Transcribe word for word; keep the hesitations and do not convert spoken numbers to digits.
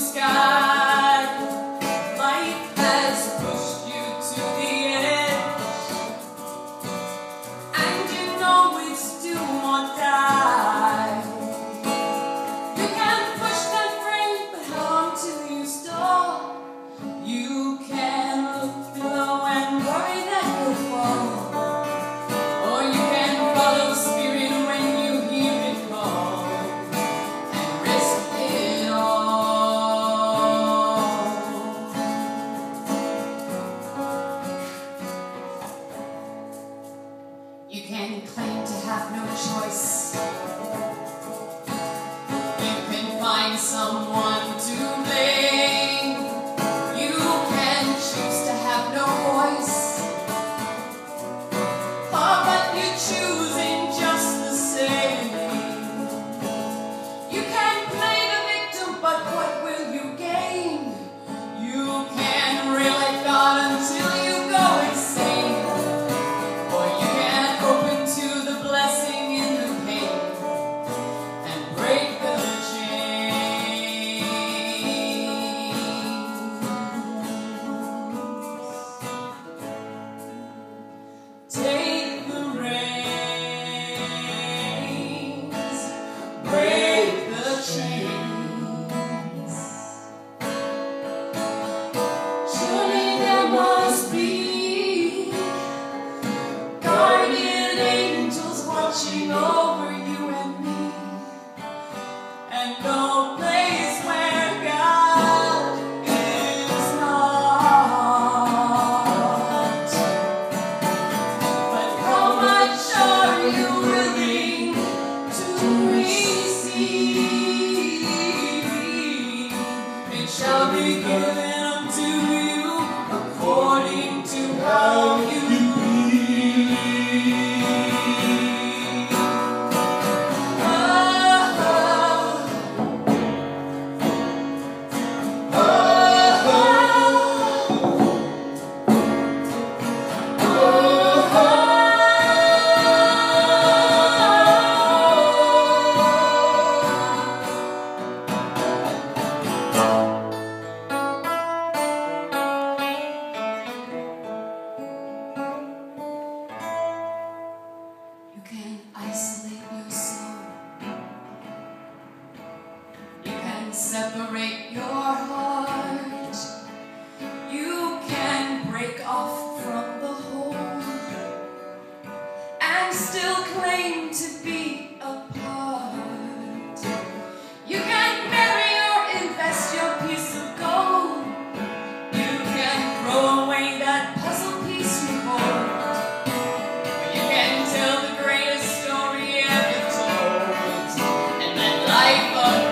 sky. Life has pushed you to the edge, and you know it's do or die. You can push that frame, but how long till you stall? You can look below and worry that you'll fall, or you can follow spirit when you hear it call, and risk it all. You can claim to have no choice. You can find someone to blame. You can choose to have no voice. Oh, but you're choosing just the same. You can play the victim, but what will you gain? You can really God until you go insane, or you can open to the blessing in the pain and break the chains. Take the reins, break the chains. Surely there must be guardian angels watching over you and me, and no place where God is not. But how much are you willing to receive? It shall be given unto you according to how you believe. Oh, oh, you can isolate your soul. You can separate your heart. You can break off from the whole and still claim to be a part. You can bury or invest your piece of gold. You can throw away that puzzle piece you hold. You can tell the greatest story ever told, and let life unfold.